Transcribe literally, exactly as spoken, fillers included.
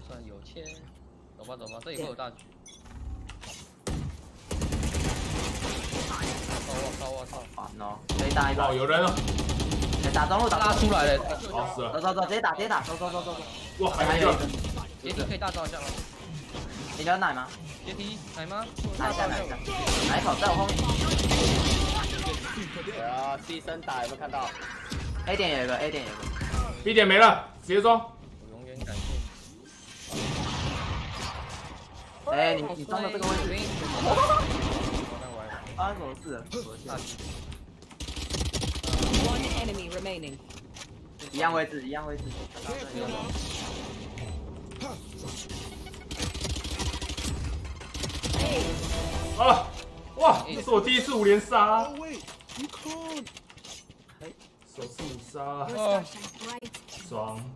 算有钱。走吧走吧，这里会有大局。我操我操！ 烦哦，可以打一把。 哦，有人了。 打中路，打拉出来了。 好死了。 走走走，直接打直接打，走走走走走。 哇，还有一个。 阶梯可以大招一下吗？ 你要奶吗？ 阶梯奶吗？ 奶一下奶一下，奶一口在我后面。 对啊，牺牲打有没有看到 ？A 点有一个 A 点有一个 ，B 点没了，直接装。 我永远感谢你。 哎，你你装的这个位置。发生什么事了？ 大局。 One enemy remaining. 一样位置，一样位置。 啊！哇，这是我第一次五连杀。首次五杀，爽。